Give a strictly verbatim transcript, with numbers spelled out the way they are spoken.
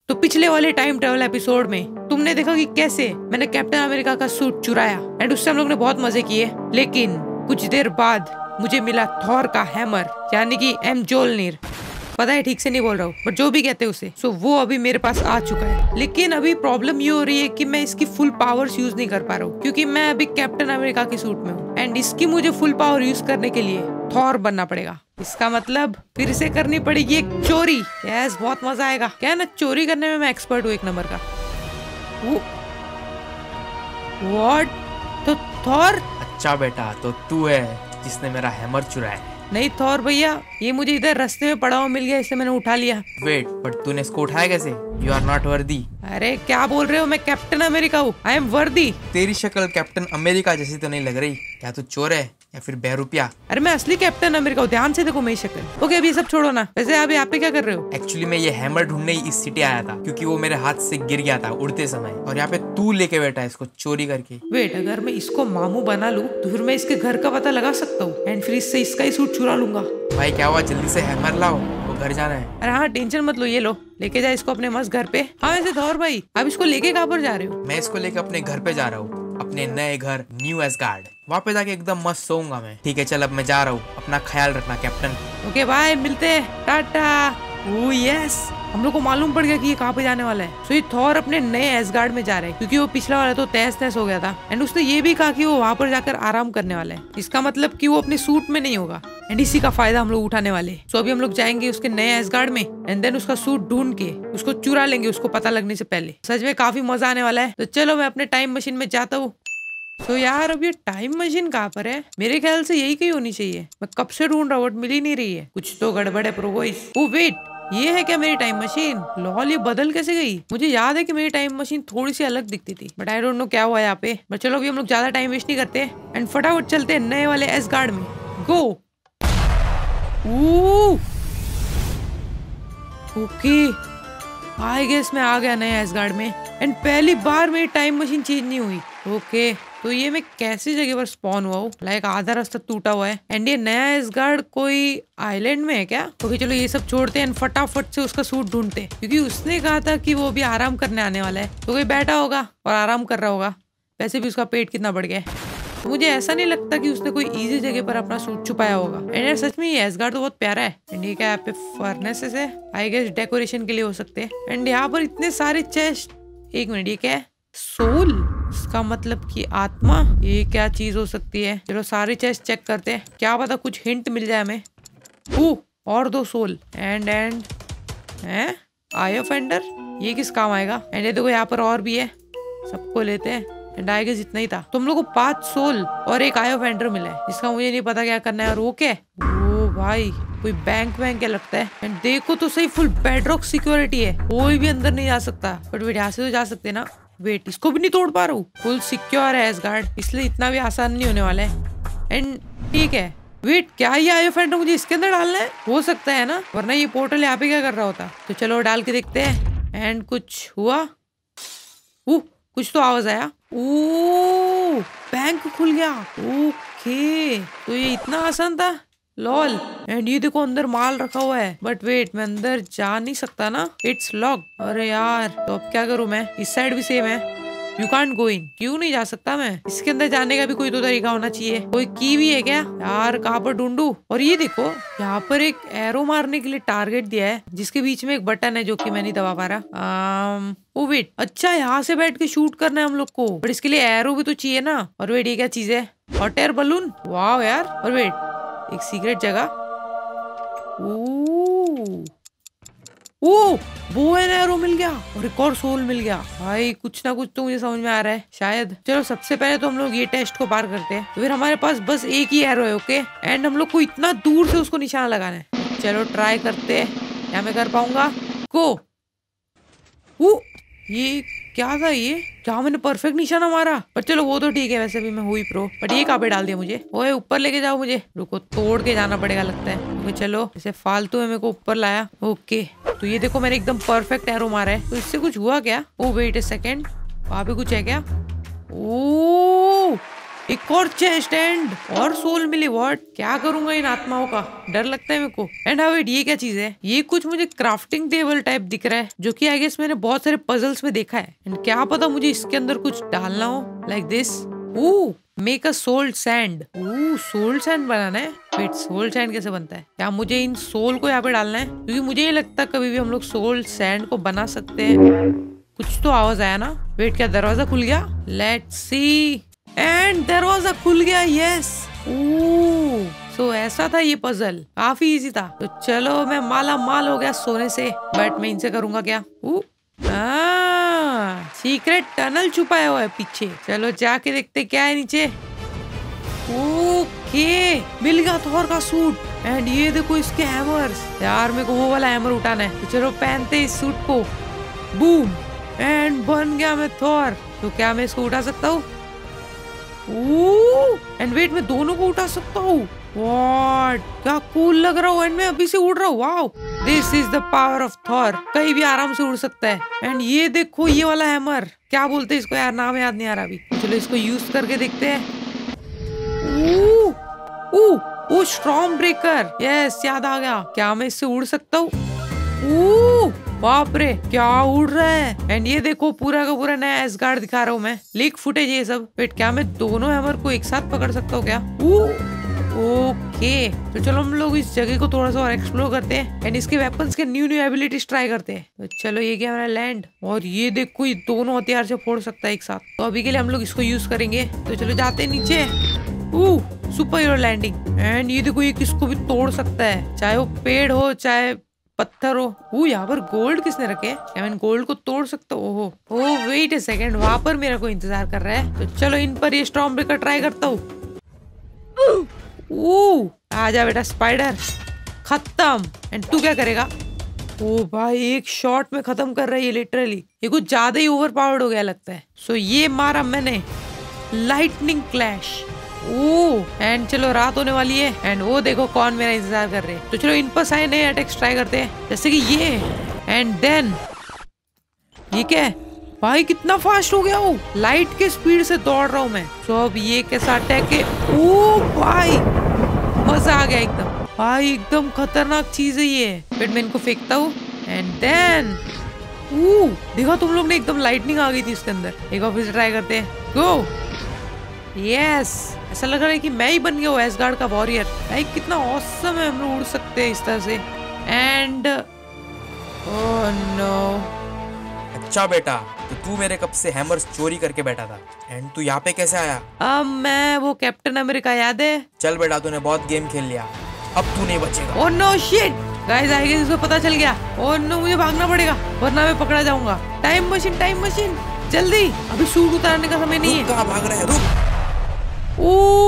तो पिछले वाले टाइम ट्रेवल एपिसोड में तुमने देखा कि कैसे मैंने कैप्टन अमेरिका का सूट चुराया एंड उससे हम लोग ने बहुत मजे किए, लेकिन कुछ देर बाद मुझे मिला थॉर का हैमर यानी कि एम जोलनीर। पता है ठीक से नहीं बोल रहा हूँ बट जो भी कहते हैं उसे। सो वो अभी मेरे पास आ चुका है, लेकिन अभी प्रॉब्लम ये हो रही है कि मैं इसकी फुल पावर्स यूज नहीं कर पा रहा हूँ क्योंकि मैं अभी कैप्टन अमेरिका के सूट में हूँ एंड इसकी मुझे फुल पावर यूज करने के लिए थॉर बनना पड़ेगा। इसका मतलब फिर से करनी पड़ेगी एक चोरी। यस, बहुत मजा आएगा। क्या है ना, चोरी करने में मैं एक्सपर्ट हूँ एक नंबर का। व्हाट? तो थॉर? अच्छा बेटा, तो तू है जिसने मेरा हैमर चुराया है। नहीं थॉर भैया, ये मुझे इधर रास्ते में पड़ा हुआ मिल गया, इसे मैंने उठा लिया। वेट, बट तूने इसको उठाया कैसे? You are not worthy. अरे क्या बोल रहे हो, मैं कैप्टन अमेरिका हूँ, आई एम वर्दी। तेरी शक्ल कैप्टन अमेरिका जैसी तो नहीं लग रही। क्या तू चोर है या फिर बहरूपिया? अरे मैं असली कैप्टन अमेरिका हूँ, ध्यान से देखो मेरी शक्ल। ओके अभी ये सब छोड़ो ना, वैसे आप यहाँ पे क्या कर रहे हो? एक्चुअली मैं ये हैमर ढूंढने ही इस सिटी आया था क्योंकि वो मेरे हाथ से गिर गया था उड़ते समय, और यहाँ पे तू लेके बैठा है इसको चोरी करके। वेट, अगर मैं इसको मामू बना लूँ तो फिर मैं इसके घर का पता लगा सकता हूँ एंड फिर इससे इसका ही सूट चुरा लूंगा। भाई क्या हुआ, जल्दी से हैमर लाओ, वो घर जाना है। अरे हाँ टेंशन मत लो, ये लो लेके जा इसको अपने मस्त घर पे। हाँ वैसे थॉर भाई, आप इसको लेके कहाँ पर जा रहे हो? मैं इसको लेके अपने घर पे जा रहा हूँ, अपने नए घर न्यू एसगार्ड। वहाँ पे जाके एकदम मस्त सोऊंगा मैं। ठीक है चल, अब मैं जा रहा हूँ, अपना ख्याल रखना कैप्टन। ओके बाय, मिलते हैं, टाटा। ओह यस, हम लोग को मालूम पड़ गया कि ये कहाँ पे जाने वाला है। सो ये थॉर अपने नए एसगार्ड में जा रहे हैं क्योंकि वो पिछला वाला तो तहस नहस हो गया था एंड उसने ये भी कहा कि वो वहाँ पर जाकर आराम करने वाला है। इसका मतलब कि वो अपने सूट में नहीं होगा एंड इसी का फायदा हम लोग उठाने वाले हैं। सो अभी हम लोग जाएंगे उसके नए एसगार्ड में एंड देन उसका सूट ढूंढ के उसको चुरा लेंगे उसको पता लगने से पहले। सच में काफी मजा आने वाला है। तो चलो मैं अपने टाइम मशीन में जाता हूँ। तो so यार अब ये टाइम मशीन कहाँ पर है? मेरे ख्याल से यही कहीं होनी चाहिए। मैं कब से ढूंढ रहा हूँ बट मिल ही नहीं रही है। कुछ तो गड़बड़ है प्रोगोइस। ओह वेट, ये है क्या मेरी टाइम मशीन? लॉल, ये बदल कैसे गई? मुझे याद है कि मेरी टाइम मशीन थोड़ी सी अलग दिखती थी बट आई डोंट नो क्या हुआ यहाँ पे। बट चलो अभी हम लोग ज्यादा टाइम वेस्ट नहीं करते एंड फटाफट चलते हैं नए वाले एसगार्ड में। गो। ओके आई गेस मैं आ गया नए एसगार्ड में एंड पहली बार मेरी टाइम मशीन चेंज नहीं हुई। ओके okay, तो ये मैं कैसी जगह पर स्पॉन हुआ हूँ? लाइक आधा रास्ता टूटा हुआ है एंड ये नया एसगार्ड कोई आइलैंड में है क्या? ओके okay, चलो ये सब छोड़ते हैं फटाफट से उसका सूट ढूंढते हैं क्योंकि उसने कहा था कि वो भी आराम करने आने वाला है, तो कोई बैठा होगा और आराम कर रहा होगा। वैसे भी उसका पेट कितना बढ़ गया है, तो मुझे ऐसा नहीं लगता कि उसने कोई इजी जगह पर अपना सूट छुपाया होगा। एंड यार सच में ये एसगार्ड तो बहुत प्यारा है एंड ये क्या यहाँ पे फर्नेसेस है? आई गेस डेकोरेशन के लिए हो सकते हैं। एंड यहाँ पर इतने सारे चेस्ट। एक मिनट, ये क्या है? सोल? इसका मतलब कि आत्मा। ये क्या चीज हो सकती है? चलो सारे चेस्ट चेक करते हैं, क्या पता कुछ हिंट मिल जाए हमें। ओह, और दो सोल एंड एंड हैं आई ऑफ एंडर, ये किस काम आएगा? एंड ये देखो यहाँ पर और भी है, सबको लेते हैं। एंड आई गेस इतना ही था। तुम लोग को पांच सोल और एक आई ऑफ एंडर मिला है जिसका मुझे नहीं पता क्या करना है। और वो क्या है? ओ भाई, कोई बैंक वैंक क्या लगता है। एंड देखो तो सही, फुल बेडरॉक सिक्योरिटी है, कोई भी अंदर नहीं जा सकता। बट वेट, यहाँ से तो जा सकते ना। वेट, इसको भी नहीं तोड़ पा रहा हूँ। फुल सिक्योर है एसगार्ड, इसलिए इतना भी आसान नहीं होने वाला है। एंड ठीक है, वेट, क्या ये आई ऑफ एंडर मुझे इसके अंदर डालना है? हो सकता है ना, वरना ये पोर्टल यहाँ पे क्या कर रहा होता। तो चलो डाल के देखते हैं। एंड कुछ हुआ? ओह, कुछ तो आवाज आया। ओह, बैंक खुल गया। ओके, तो ये इतना आसान था? लॉल। एंड ये देखो अंदर माल रखा हुआ है। बट वेट, मैं अंदर जा नहीं सकता ना, इट्स लॉक। अरे यार, तो अब क्या करूं मैं? इस साइड भी सेम है, यू कांट गो इन। क्यों नहीं जा सकता मैं? इसके अंदर जाने का भी कोई तो तरीका होना चाहिए। कोई की भी है क्या यार? कहाँ पर ढूंढूं? और ये देखो यहाँ पर एक एरो मारने के लिए टारगेट दिया है जिसके बीच में एक बटन है जो कि मैं नहीं दबा पा रहा। ओ वेट, अच्छा यहाँ से बैठ के शूट करना है हम लोग को, बट इसके लिए एरो भी तो चाहिए ना। और वेट, ये क्या चीज है? Hot air balloon. वाह यार। और वेट, एक सीक्रेट जगह। ओह, वो है, एरो मिल गया और एक और सोल मिल गया। भाई कुछ ना कुछ तो मुझे समझ में आ रहा है शायद। चलो सबसे पहले तो हम लोग ये टेस्ट को पार करते हैं। तो फिर हमारे पास बस एक ही एरो है। ओके, एंड हम लोग को इतना दूर से उसको निशाना लगाना है। चलो ट्राई करते हैं, क्या मैं कर पाऊंगा? गो। ओ, ये क्या था? ये क्या मैंने परफेक्ट निशाना मारा? पर चलो वो तो ठीक है, वैसे भी मैं हुई प्रो। बट ये कहाँ पे डाल दिया मुझे? ओए ऊपर लेके जाओ मुझे। रुको, तोड़ के जाना पड़ेगा लगता है। ओके चलो, ऐसे फालतू है, मेरे को ऊपर लाया। ओके, तो ये देखो मैंने एकदम परफेक्ट एरो मारा है। तो इससे कुछ हुआ क्या? ओ वेट ए सेकेंड, वहाँ पे कुछ है क्या? ओ एक और चेस्ट एंड और सोल मिली। व्हाट, क्या करूंगा इन आत्माओं का, डर लगता है मेरे को। एंड हाँ वेट, ये क्या चीज है? ये कुछ मुझे क्राफ्टिंग टेबल टाइप दिख रहा है, जो कि आई गेस मैंने बहुत सारे पजल्स में देखा है। एंड क्या पता मुझे इसके अंदर कुछ डालना हो, like this. Oh, make a soul sand. Oh, soul sand बनाना है। वेट, सोल सैंड कैसे बनता है? क्या मुझे इन सोल को यहाँ पे डालना है? क्योंकि मुझे नहीं लगता कभी भी हम लोग सोल सैंड को बना सकते हैं। कुछ तो आवाज आया ना। वेट, क्या दरवाजा खुल गया? Let's see. एंड दरवाजा खुल गया। यस। ओह, सो ऐसा था ये पजल, काफी इजी था। तो चलो, मैं माला माल हो गया सोने से। बट मैं इनसे करूंगा क्या? सीक्रेट टनल छुपाया हुआ है पीछे। चलो जाके देखते क्या है नीचे। ओके, मिल गया थॉर का सूट। एंड ये देखो इसके हैमर्स। यार मेरे को वो वाला हैमर उठाना है। तो चलो पहनते इस सूट को। बूम, एंड बन गया मैं थॉर। तो क्या मैं इसको उठा सकता हूँ? एंड वेट, मैं दोनों को उठा सकता हूँ। व्हाट, क्या कूल लग रहा हूँ। एंड मैं अभी से उड़ रहा हूँ। Wow, this is the power of Thor. कहीं भी आराम से उड़ सकता है। एंड ये देखो ये वाला हैमर, क्या बोलते हैं इसको यार, नाम याद नहीं आ रहा अभी। चलो इसको यूज करके देखते हैं। Oh oh, storm breaker. Yes, याद आ गया। क्या मैं इससे उड़ सकता हूँ? ओह बाप रे, क्या उड़ रहा है। एंड ये देखो पूरा का पूरा नया एसगार्ड दिखा रहा हूँ मैं। लीक फुटेज ये सब। वेट, क्या मैं दोनों हैमर को एक साथ पकड़ सकता हूँ क्या? ओके, तो चलो हम लोग इस जगह को थोड़ा सा और एक्सप्लोर करते हैं। एंड इसके वेपन्स के न्यू न्यू एबिलिटीज ट्राई करते हैं। तो चलो, ये क्या हमारा लैंड। और ये देखो, ये दोनों हथियार से फोड़ सकता है एक साथ। तो अभी के लिए हम लोग इसको यूज करेंगे। तो चलो जाते हैं नीचे। Oh, superhero landing. And ये देखो, ये किसको भी तोड़ सकता है, चाहे वो पेड़ हो चाहे पत्थर हो। वो यहाँ पर गोल्ड किसने रखे? क्या मैं गोल्ड को तोड़ सकता हूँ? ओहो, ओह वेट अ सेकंड, वहां पर मेरा को इंतजार कर रहा है। तो चलो इन पर ये स्टॉर्म ब्रेकर ट्राई करता हूँ। ओह, आजा बेटा स्पाइडर, खत्म। एंड तू क्या करेगा? ओ भाई, एक शॉट में खत्म कर रहा है ये लिटरली। ये कुछ ज्यादा ही ओवर पावर्ड हो गया लगता है। सो ये मारा मैंने, लाइटनिंग क्लैश। ओह, एंड चलो रात होने वाली है। एंड वो देखो कौन मेरा इंतजार कर रहे हैं। तो चलो इन पर सारे नए अटैक्स ट्राई करते हैं, जैसे कि ये। एंड देन ये क्या है भाई, कितना फास्ट हो गया वो। लाइट के स्पीड से दौड़ रहा हूँ मैं। तो अब ये कैसा अटैक है? ओ भाई, मजा आ गया एकदम भाई, एकदम खतरनाक चीज है ये। फिर मैं इनको फेंकता हूँ। एंड देन देखो तुम लोग ने, एकदम लाइटनिंग आ गई थी इसके अंदर। एक बार फिर से ट्राई करते हैं। गो। यस, ऐसा लग रहा है कि मैं ही बन गया हूँ एसगार्ड का वॉरियर। भाई कितना ऑसम है, हम लोग उड़ सकते हैं इस तरह से। And oh no. अच्छा बेटा, तो तू मेरे कब से हैमर्स चोरी करके बैठा था। एंड तू यहाँ पे कैसे आया? अब मैं वो कैप्टन अमेरिका, याद है? चल बेटा, तूने बहुत गेम खेल लिया, अब तू नहीं बचेगा। Oh no shit, guys I guess इसको पता चल गया। ओह नो, मुझे भागना पड़ेगा वरना मैं पकड़ा जाऊंगा। टाइम मशीन, टाइम मशीन, जल्दी, अभी सूट उतारने का समय नहीं है। कहाँ भाग रहा है? रुक। ओ